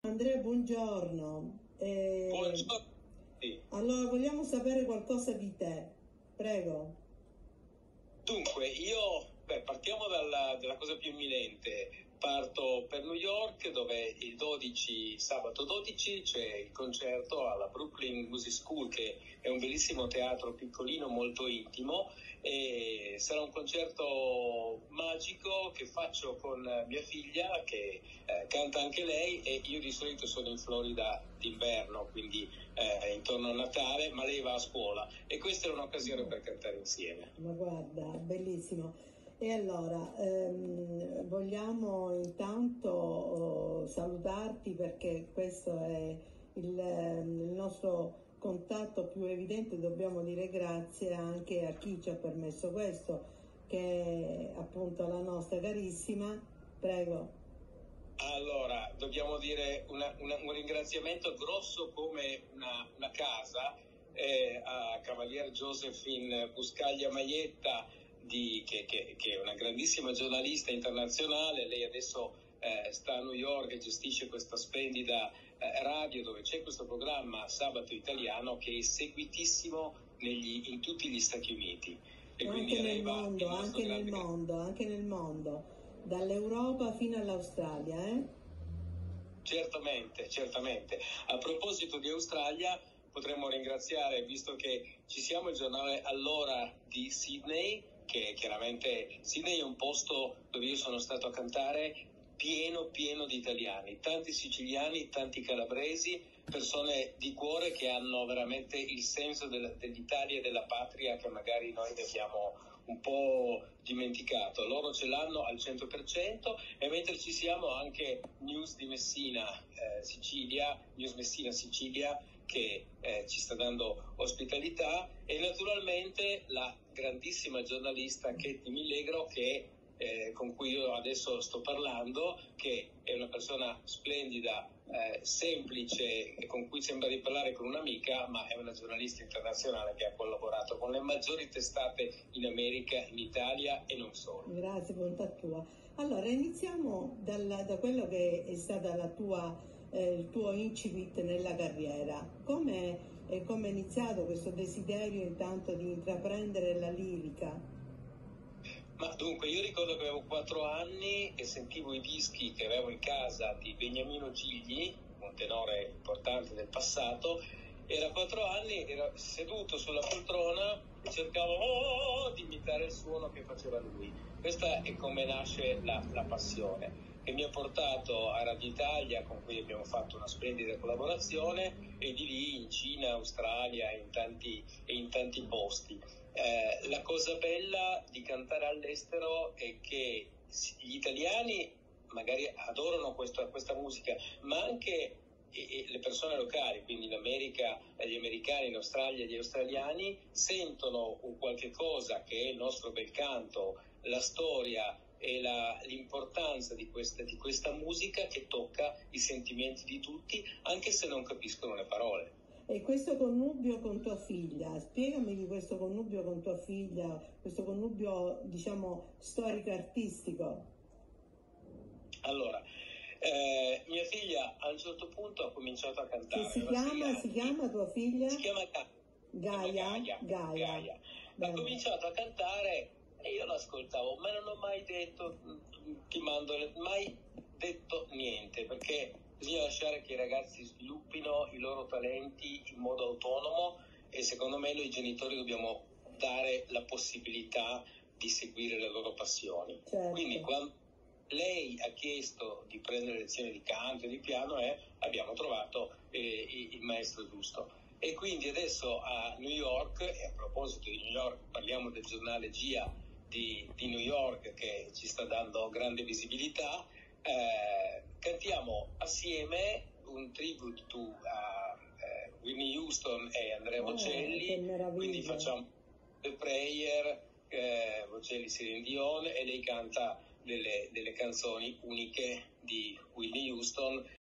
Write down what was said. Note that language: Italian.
Andrea, buongiorno. Buongiorno. Sì. Allora, vogliamo sapere qualcosa di te. Prego. Dunque, partiamo dalla cosa più imminente. Parto per New York, dove il 12, sabato 12, c'è il concerto alla Brooklyn Music School, che è un bellissimo teatro piccolino, molto intimo, e sarà un concerto magico che faccio con mia figlia, che canta anche lei, e io di solito sono in Florida d'inverno, quindi intorno a Natale, ma lei va a scuola, e questa è un'occasione per cantare insieme. Ma guarda, bellissimo. E allora, vogliamo intanto salutarti perché questo è il nostro contatto più evidente. Dobbiamo dire grazie anche a chi ci ha permesso questo, che è appunto la nostra carissima. Prego. Allora, dobbiamo dire un ringraziamento grosso come una casa a Cavalier Josephine Buscaglia Maietta, che è una grandissima giornalista internazionale. Lei adesso sta a New York e gestisce questa splendida radio dove c'è questo programma Sabato Italiano, che è seguitissimo in tutti gli Stati Uniti. E quindi anche nel mondo, dall'Europa fino all'Australia, Certamente. A proposito di Australia, potremmo ringraziare, visto che ci siamo, il giornale Allora di Sydney, che chiaramente Sydney è un posto dove io sono stato a cantare pieno di italiani, tanti siciliani, tanti calabresi, persone di cuore che hanno veramente il senso dell'Italia e della patria, che magari noi abbiamo un po' dimenticato. Loro ce l'hanno al 100%, e mentre ci siamo anche News di Messina, News Messina Sicilia, che ci sta dando ospitalità, e naturalmente la grandissima giornalista Katie Millegro, con cui io adesso sto parlando, che è una persona splendida, semplice, e con cui sembra di parlare con un'amica, ma è una giornalista internazionale che ha collaborato con le maggiori testate in America, in Italia e non solo. Grazie, bontà tua. Allora, iniziamo da quello che è stata il tuo incipit nella carriera. Come è iniziato questo desiderio intanto di intraprendere la lirica? Ma dunque, io ricordo che avevo 4 anni e sentivo i dischi che avevo in casa di Beniamino Gigli, un tenore importante del passato. Era 4 anni, ero seduto sulla poltrona e cercavo di imitare il suono che faceva lui. Questa è come nasce la passione, che mi ha portato a Radio Italia, con cui abbiamo fatto una splendida collaborazione, e di lì in Cina, Australia e in tanti posti. La cosa bella di cantare all'estero è che gli italiani magari adorano questa musica, ma anche le persone locali, quindi in America gli americani, in Australia gli australiani, sentono un qualche cosa che è il nostro bel canto, la storia e l'importanza di questa musica, che tocca i sentimenti di tutti, anche se non capiscono le parole. E questo connubio con tua figlia, spiegami di questo connubio con tua figlia, questo connubio, diciamo, storico-artistico. Allora, mia figlia a un certo punto ha cominciato a cantare. Che si chiama tua figlia? Si chiama Gaia. Ha cominciato a cantare e io l'ascoltavo, ma non ho mai detto mai detto niente, perché bisogna lasciare che i ragazzi sviluppino i loro talenti in modo autonomo, e secondo me noi genitori dobbiamo dare la possibilità di seguire le loro passioni. Certo. Quindi quando lei ha chiesto di prendere lezioni di canto e di piano, abbiamo trovato il maestro giusto. E quindi adesso a New York, e a proposito di New York, parliamo del giornale GIA di New York, che ci sta dando grande visibilità. Cantiamo assieme un tribute a Whitney Houston e Andrea Bocelli, quindi facciamo The Prayer, Bocelli, Celine Dion, e lei canta delle canzoni uniche di Whitney Houston,